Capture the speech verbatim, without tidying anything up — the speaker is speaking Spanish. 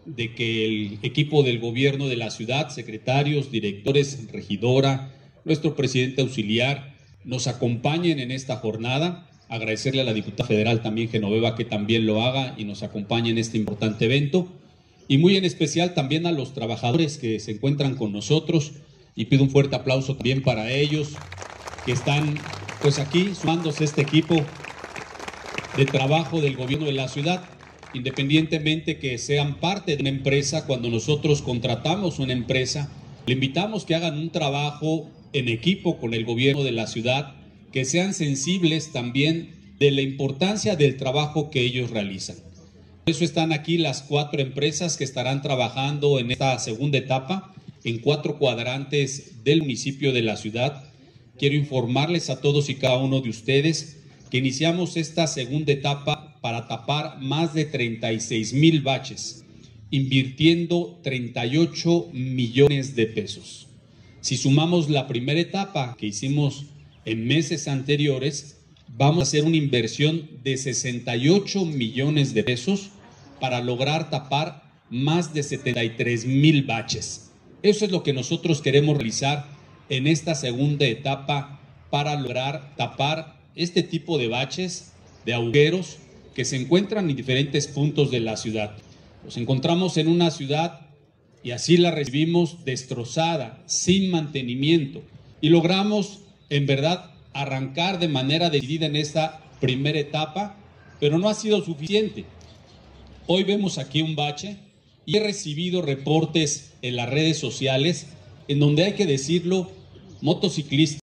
de que el equipo del gobierno de la ciudad, secretarios, directores, regidora, nuestro presidente auxiliar, nos acompañen en esta jornada. Agradecerle a la diputada federal también, Genoveva, que también lo haga y nos acompañe en este importante evento. Y muy en especial también a los trabajadores que se encuentran con nosotros, y pido un fuerte aplauso también para ellos que están pues aquí sumándose a este equipo de trabajo del gobierno de la ciudad. Independientemente que sean parte de una empresa, cuando nosotros contratamos una empresa, le invitamos que hagan un trabajo en equipo con el gobierno de la ciudad, que sean sensibles también de la importancia del trabajo que ellos realizan. Por eso están aquí las cuatro empresas que estarán trabajando en esta segunda etapa, en cuatro cuadrantes del municipio de la ciudad. Quiero informarles a todos y cada uno de ustedes que iniciamos esta segunda etapa para tapar más de treinta y seis mil baches, invirtiendo treinta y ocho millones de pesos. Si sumamos la primera etapa que hicimos en meses anteriores, vamos a hacer una inversión de sesenta y ocho millones de pesos para lograr tapar más de setenta y tres mil baches. Eso es lo que nosotros queremos realizar en esta segunda etapa para lograr tapar este tipo de baches, de agujeros que se encuentran en diferentes puntos de la ciudad. Nos encontramos en una ciudad y así la recibimos destrozada, sin mantenimiento, y logramos en verdad arrancar de manera decidida en esta primera etapa, pero no ha sido suficiente. Hoy vemos aquí un bache y he recibido reportes en las redes sociales en donde, hay que decirlo, motociclistas